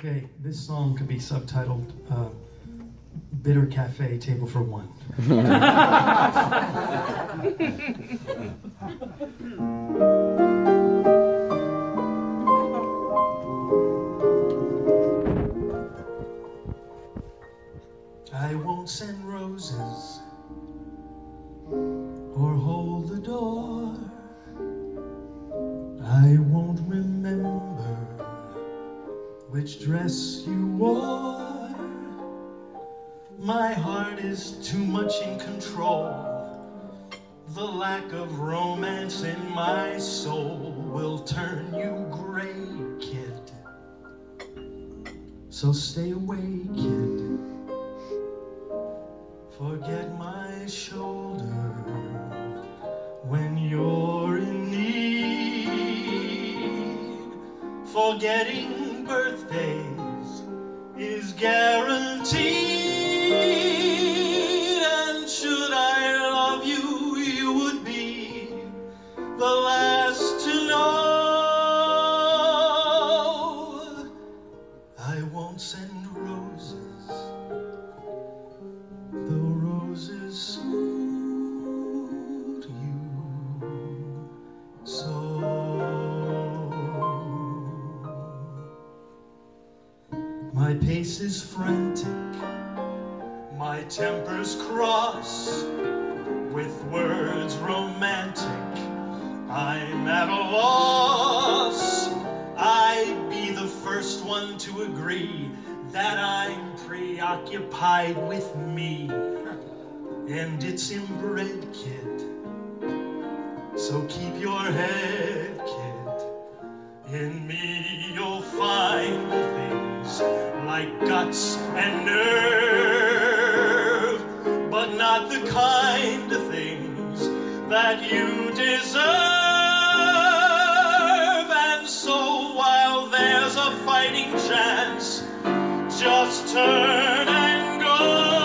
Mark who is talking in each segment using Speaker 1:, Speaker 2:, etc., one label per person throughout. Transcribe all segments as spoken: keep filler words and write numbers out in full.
Speaker 1: Okay, this song could be subtitled uh, Bitter Cafe Table for One. I won't send roses or hold the door. I won't remember which dress you wore. My heart is too much in control. The lack of romance in my soul will turn you gray, kid. So stay away, kid. Forget my shoulder when you're in need. Forgetting birthdays is guaranteed. And should I love you, you would be the last to know. I won't send roses. The roses suit you so. My pace is frantic, my temper's cross. With words romantic, I'm at a loss. I'd be the first one to agree that I'm preoccupied with me, and it's inbred, kid. So keep your head, kid. In me you'll find things like guts and nerve, but not the kind of things that you deserve. And so while there's a fighting chance, just turn and go.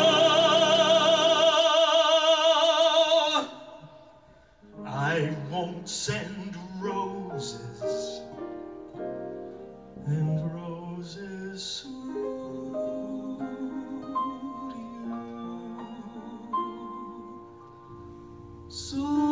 Speaker 1: I won't send roses, and roses suit you so.